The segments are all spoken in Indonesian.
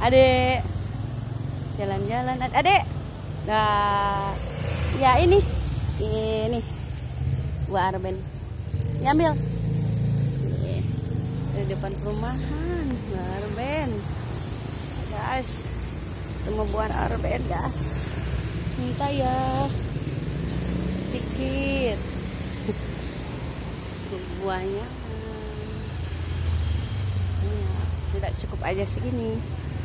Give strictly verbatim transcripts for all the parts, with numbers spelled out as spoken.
Adek. Jalan-jalan, adek. Nah, ya ini. Ini. Buah arben. Diambil. Dari depan perumahan. Buah arben. Guys. Ketemu buah arben, guys. Minta ya. Sedikit. Buahnya. Sudah cukup aja segini.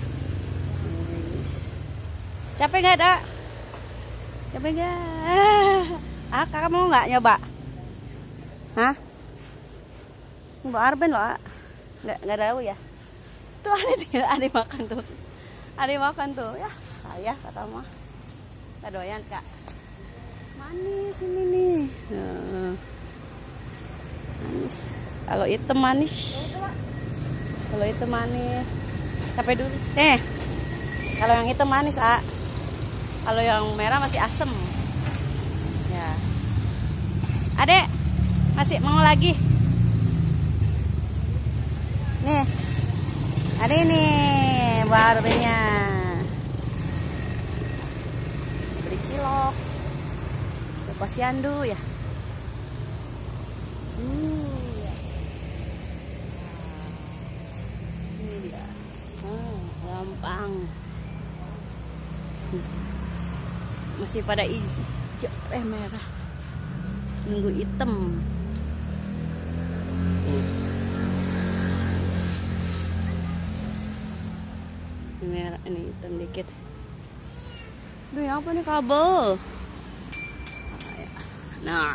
Capek nggak, Dak? Capek nggak? Ah, kakak mau nggak nyoba? Hah? Nyoba arben loh, nggak nggak tahu ya? Tuh ada tidak ada makan tuh, ada makan tuh ya. Saya kata mah, nggak doyan kak. Manis ini nih. Nah, manis. Kalau hitam manis. Kalau itu manis, capek dulu. Eh, kalau yang itu manis, ah. Kalau yang merah masih asem. Ya. Adek, masih mau lagi? Nih, ada ini buah arbennya. Beli cilok, ke posyandu ya. Hmm. Gampang. Masih pada isi eh merah, nunggu hitam. Ini merah, ini hitam dikit. Duh, apa nih kabel? Nah,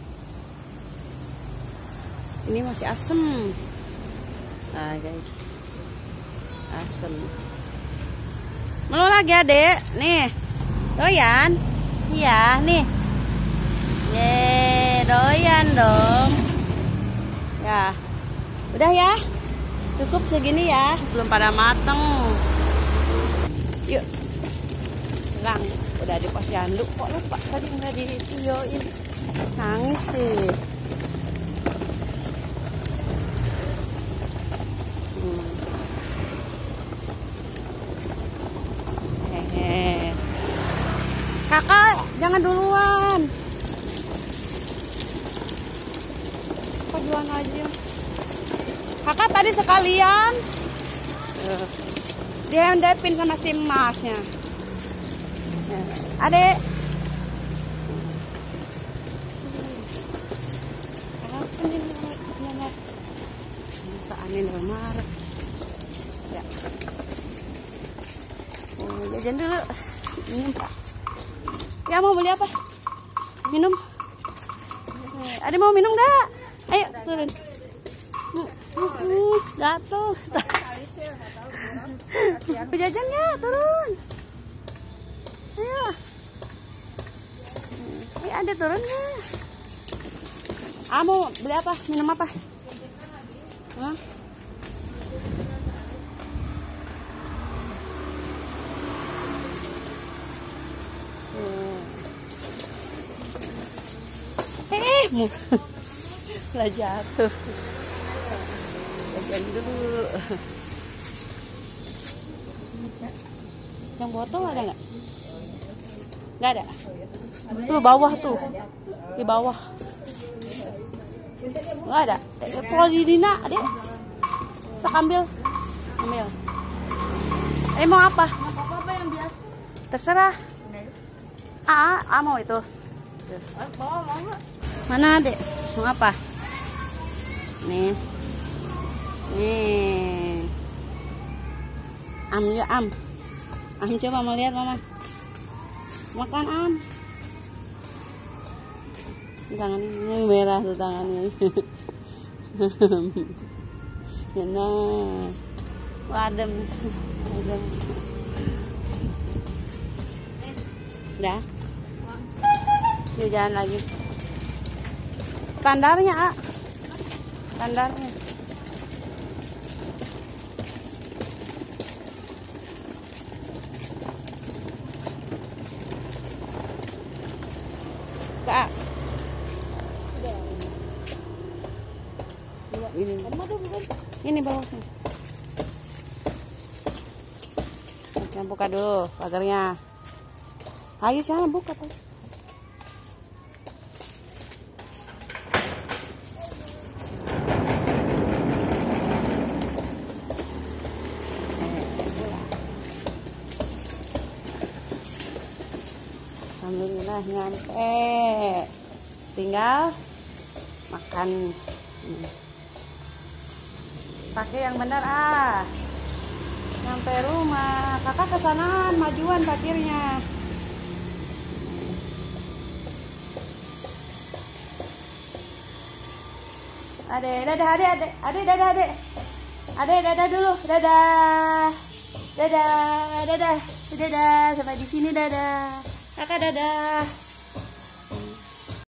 ini masih asem. Nah guys, asem. Mau lagi adek, nih, doyan, iya, nih, ye, doyan dong, ya, udah ya, cukup segini ya, belum pada mateng, yuk, hilang, udah di posyandu, kok lupa tadi nggak di videoin, nangis sih. Kakak, jangan duluan. Kakak duluan aja. Kakak tadi sekalian dihendepin sama si masnya. Adek. Ini marah. Ya. Oh, jajan dulu. Minum. Ya, mau beli apa? Minum. Ada mau minum nggak? Ayo turun. Jatuh. Jajan ya, turun. Ayo. Ayo, ada turun ya. Ah, mau beli apa? Minum apa? Hah? Eh, lah jatuh. Jajan dulu. Yang botol ada nggak? Nggak ada. Tuh bawah tuh, di bawah. Nggak ada. Kalau di Dina, adek, sok ambil, ambil. Eh mau apa? Apa yang biasa? Terserah. Ah, ah mau itu. Bawa mau nggak? Mana adek? Mau apa? Nih. Nih. Am ya am. Am coba mau lihat mama. Makan am. Tangan ini merah tuh tangannya. Ya nah. Adem. Adem. Udah. Yuk jalan lagi. Standarnya, ah. Standarnya. Kak. Ini. Ini bawahnya. Saya buka dulu pagarnya. Ayo sana buka tuh. Alhamdulillah nyampe. Tinggal makan. Pakai yang benar ah. Sampai rumah. Kakak kesanaan majuan parkirnya. Ade, dadah, ade, ade, ade, dadah, ade. Ade, dadah dulu, dadah. Dadah, dadah, dadah. Sampai di sini dadah. Kakak dadah.